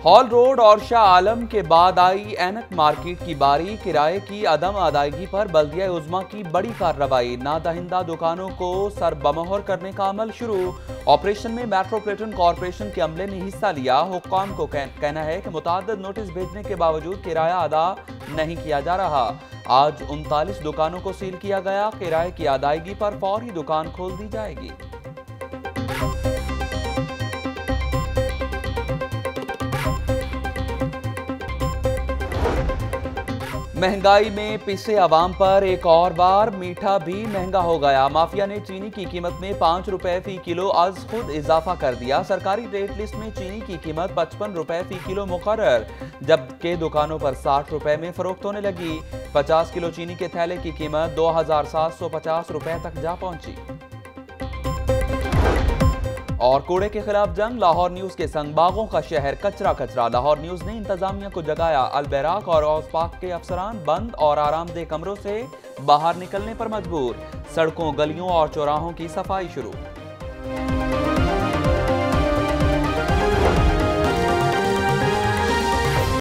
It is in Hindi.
हॉल रोड और शाह आलम के बाद आई ऐनक मार्केट की बारी। किराए की अदम अदायगी पर बल्दिया उज़्मा की बड़ी कार्रवाई। नादहिंदा दुकानों को सरबमोहर करने का अमल शुरू। ऑपरेशन में मेट्रोपॉलिटन कॉरपोरेशन के अमले ने हिस्सा लिया। हुक्काम को कहना है कि मुतअद्दिद नोटिस भेजने के बावजूद किराया अदा नहीं किया जा रहा। आज 39 दुकानों को सील किया गया। किराए की अदायगी पर फौरी दुकान खोल दी जाएगी। महंगाई में पिसे अवाम पर एक और बार मीठा भी महंगा हो गया। माफिया ने चीनी की कीमत में 5 रुपए फी किलो आज खुद इजाफा कर दिया। सरकारी रेट लिस्ट में चीनी की कीमत 55 रुपए फी किलो मुकर्रर, जबकि दुकानों पर 60 रुपए में फरोख्त होने लगी। 50 किलो चीनी के थैले की कीमत 2750 रुपए तक जा पहुंची। और कूड़े के खिलाफ जंग। लाहौर न्यूज के संग बागों का शहर कचरा कचरा। लाहौर न्यूज ने इंतजामिया को जगाया। अलबैराक और औसपाक के अफसरान बंद और आरामदेह कमरों से बाहर निकलने पर मजबूर। सड़कों, गलियों और चौराहों की सफाई शुरू।